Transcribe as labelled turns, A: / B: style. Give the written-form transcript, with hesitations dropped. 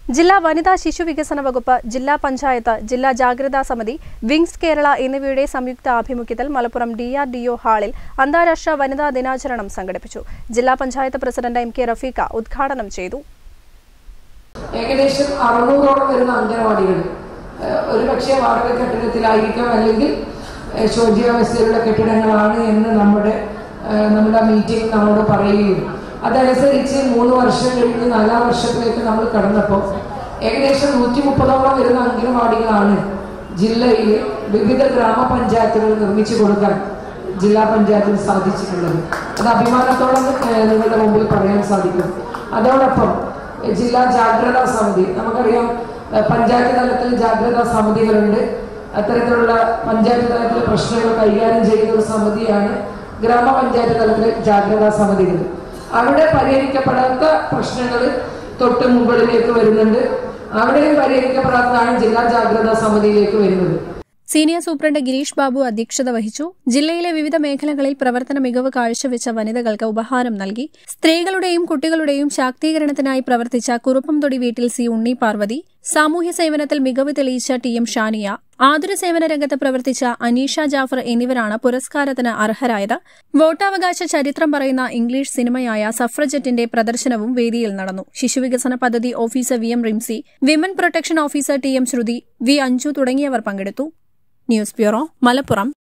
A: ജില്ലാ വനിതാ ശിശു വികസന വകുപ്പ്, ജില്ലാ പഞ്ചായത്ത്, ജില്ലാ ജാഗ്രതാ സമിതി, വിങ്സ് കേരള എന്നിവയുടെ സംയുക്ത ആഭിമുഖ്യത്തിൽ മലപ്പുറം DRDO ഹാളിൽ അന്താരാഷ്ട്ര വനിതാ ദിനാചരണം സംഘടിപ്പിച്ചു. ജില്ലാ പഞ്ചായത്ത് പ്രസിഡന്റ് MK റഫീഖ ഉദ്ഘാടനം ചെയ്തു.
B: ഏകദേശം 600ഓളം വരുന്ന അംഗനവാടികൾ ഒരുപക്ഷെ വാടക കെട്ടിടത്തിലായിരിക്കാം, അല്ലെങ്കിൽ ശോച്യാവസ്ഥയിലുള്ള കെട്ടിടങ്ങളാണ് എന്ന് നമ്മുടെ മീറ്റിംഗ് നമ്മോട് പറയുകയും അതനുസരിച്ച് 3 വർഷം കഴിഞ്ഞ് 4-ാം വർഷത്തിലേക്ക് നമ്മൾ കടന്നപ്പോൾ ഏകദേശം 130ഓളം വരുന്ന അംഗനവാടികളാണ് ജില്ലയിൽ വിവിധ ഗ്രാമപഞ്ചായത്തുകൾ നിർമ്മിച്ചു കൊടുക്കാൻ ജില്ലാ പഞ്ചായത്തിന് സാധിച്ചിട്ടുള്ളത്. അത് അഭിമാനത്തോളം നിങ്ങളുടെ മുമ്പിൽ പറയാൻ സാധിക്കും. അതോടൊപ്പം ജില്ലാ ജാഗ്രതാ സമിതി, നമുക്കറിയാം പഞ്ചായത്ത് തലത്തിൽ ജാഗ്രതാ സമിതികളുണ്ട്. അത്തരത്തിലുള്ള പഞ്ചായത്ത് തലത്തിലെ പ്രശ്നങ്ങൾ കൈകാര്യം ചെയ്യുന്ന ഒരു സമിതിയാണ് ഗ്രാമപഞ്ചായത്ത് തലത്തിലെ ജാഗ്രതാ സമിതികൾ. അവിടെ പരിഹരിക്കപ്പെടാത്ത പ്രശ്നങ്ങൾ തൊട്ട് മുകളിലേക്ക് വരുന്നുണ്ട്. അവിടെയും പരിഹരിക്കപ്പെടാത്തതാണ് ജില്ലാ ജാഗ്രതാ സമിതിയിലേക്ക് വരുന്നത്.
A: സീനിയർ സൂപ്രണ്ട് ഗിരീഷ് ബാബു അധ്യക്ഷത വഹിച്ചു. ജില്ലയിലെ വിവിധ മേഖലകളിൽ പ്രവർത്തന മികവ് കാഴ്ചവെച്ച വനിതകൾക്ക് ഉപഹാരം നൽകി. സ്ത്രീകളുടെയും കുട്ടികളുടെയും ശാക്തീകരണത്തിനായി പ്രവർത്തിച്ച കുറുപ്പംതൊടി വീട്ടിൽ C. ഉണ്ണി പാർവതി, സാമൂഹ്യ സേവനത്തിൽ മികവ് തെളിയിച്ച TM ഷാനിയ, ആതുര സേവന രംഗത്ത് പ്രവർത്തിച്ച അനീഷ ജാഫർ എന്നിവരാണ് പുരസ്കാരത്തിന് അർഹരായത്. വോട്ടവകാശ ചരിത്രം പറയുന്ന ഇംഗ്ലീഷ് സിനിമയായ സഫ്രജറ്റിന്റെ പ്രദർശനവും വേദിയിൽ നടന്നു. ശിശുവികസന പദ്ധതി officer VM Rimsy, women protection officer TM Sruthi, V. Anju തുടങ്ങിയവർ പങ്കെടുത്തു. News bureau, Malappuram.